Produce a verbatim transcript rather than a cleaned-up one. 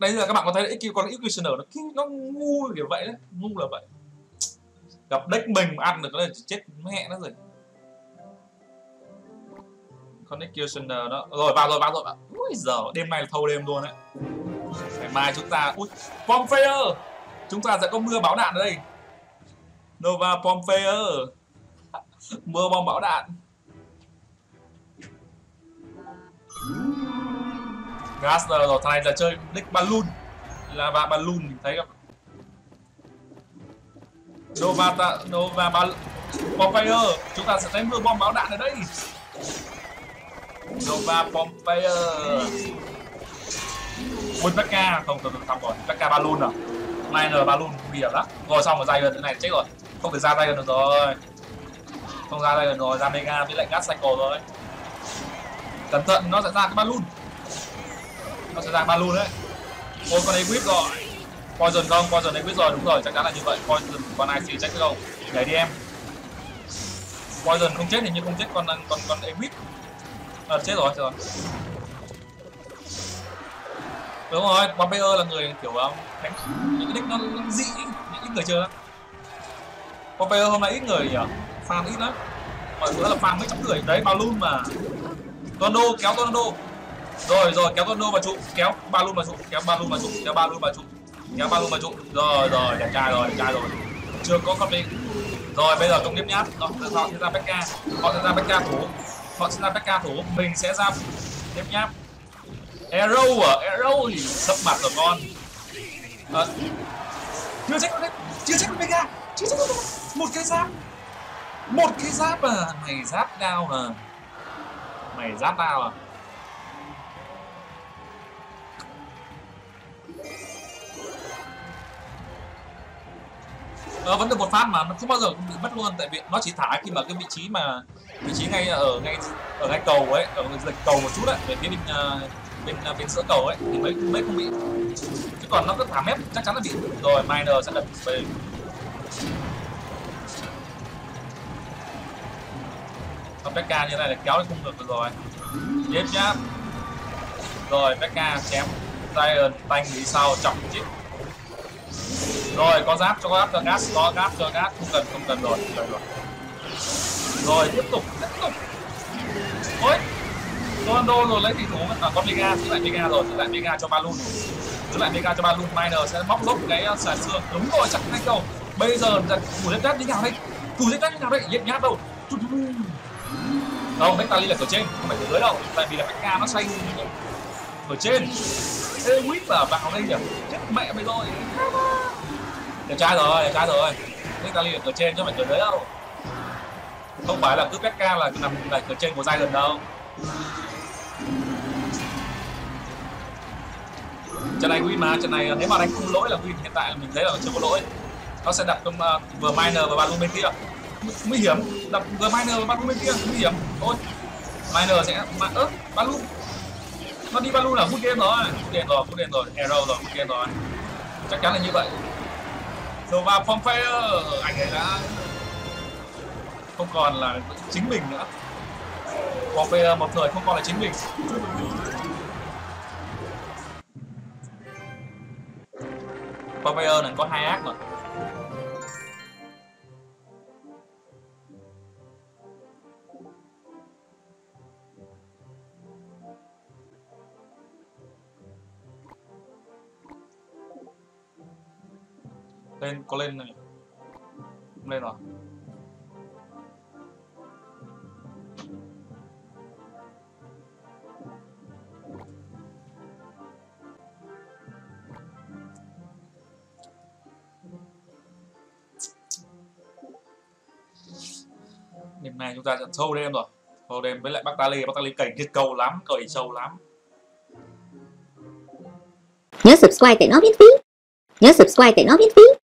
Đấy là các bạn có thấy là con Executioner nó nó ngu kiểu vậy đấy, ngu là vậy. Gặp deck mình mà ăn được nó là chết mẹ nó rồi. Con Executioner nó rồi vào rồi vào rồi. Ui giờ đêm nay là thâu đêm luôn đấy. Ngày mai chúng ta ui Bonfire. Chúng ta sẽ có mưa bão đạn ở đây. Nova Bonfire. Mưa bom bão đạn. Gaster rồi, thằng này là chơi deck Balloon. Là và Balloon mình thấy không? Nova ta, Nova Balloon Bonfire. Chúng ta sẽ thấy mưa bom bão đạn ở đây. Nova Bonfire. Ui Pekka, không không không rồi, Pekka Balloon à? Liner Balloon nguy hiểm lắm. Rồi xong rồi Giant này chết rồi. Không thể ra Giant được rồi. Không ra Giant rồi, ra Mega với lại Gas Cycle rồi. Cẩn thận nó sẽ ra cái Balloon. Nó sẽ ra Balloon đấy. Ôi con ấy quýt rồi. Poison không? Poison ấy quýt rồi, đúng rồi, chắc chắn là như vậy. Poison con i xê chết không? Nhảy đi em. Poison không chết thì như không chết con con con ấy quýt. À, chết rồi, chết rồi. Đúng rồi, Bonfire là người kiểu đánh những cái nick nó, nó dị, những ít người chơi lắm. Bonfire hôm nay ít người nhỉ? Farm ít lắm. Mọi bữa là farm mấy trăm người. Đấy, Balloon mà. Tornado, kéo Tornado. Rồi rồi, kéo Tornado vào trụ, kéo Balloon vào trụ, kéo Balloon vào trụ, kéo Balloon vào trụ. Kéo Balloon vào trụ. Rồi rồi, đẹp trai rồi, đẹp trai rồi. Chưa có con đi. Rồi bây giờ công nhấp nháp, họ sẽ ra Pekka. Họ sẽ ra Pekka thủ. Họ sẽ ra Pekka thủ, mình sẽ ra nhấp nháp. Arrow à? Arrow thì sắp mặt rồi con. À, chưa chết con đấy, chưa chết con Mega, chưa chết con Mega. Một cái giáp, một cái giáp à? Mày giáp đao à? Mày giáp đao à? Ờ, vẫn được một phát mà nó không bao giờ bị mất luôn, tại vì nó chỉ thả khi mà cái vị trí mà vị trí ngay ở ngay ở ngay cầu ấy, ở lệch cầu một chút đấy, về phía bên uh, bên uh, bên giữa cầu ấy thì mới mới không bị, chứ còn nó cứ thả mép chắc chắn là bị. Rồi Miner sẽ đập về. Còn Pekka như này là kéo không được rồi. Tiếp nhá. Rồi Pekka chém Giant banh đi sau chọc chết. Rồi có giáp cho giáp cho gas, có giáp cho gas, không cần không cần rồi, rồi rồi. Rồi tiếp tục tiếp tục. Ôi, Ronaldo rồi lấy tỷ thủ à, con Mega, giữ lại Mega rồi, giữ lại Mega cho Balloon, giữ lại Mega cho Balloon. Miner sẽ móc lốp cái xài xương, đúng rồi, chắc ngay đâu. Bây giờ thủ giết đất như nào đây, thủ giết đất như nào đây, nhét nhát đâu. Không, Nectali là ở trên, không phải ở dưới đâu, tại vì là Pekka nó xanh ở trên. Ê, Whip là vào đây nhỉ, chết mẹ mày rồi. Đẹp trai rồi, đẹp trai rồi. Nectali là ở trên chứ không phải ở dưới đâu. Không phải là cứ Pekka là nằm là ở trên của Giant đâu. Trận này win mà, trận này nếu mà đánh không lỗi là win, hiện tại mình thấy là chưa có lỗi. Nó sẽ đặt trong uh, vừa Miner và Balloon bên kia. Nguy hiểm, đặt vừa Miner và Balloon bên kia, nguy hiểm. Thôi. Miner sẽ mà ớt Balloon. Nó đi Balloon là good game rồi, good game rồi, good game rồi, Arrow rồi, good game rồi. Chắc chắn là như vậy. Nova Bonfire, anh ấy đã không còn là chính mình nữa. Bonfire một thời không còn là chính mình. Bonfire này có hai ác mà. Lên có lên này. Không lên rồi. Đêm nay chúng ta sẽ thâu đêm rồi. Thâu đêm với lại Bactali, Bactali cày kết cầu lắm, cày sâu lắm. Nhớ subscribe để nó miễn phí. Nhớ subscribe để nó miễn phí.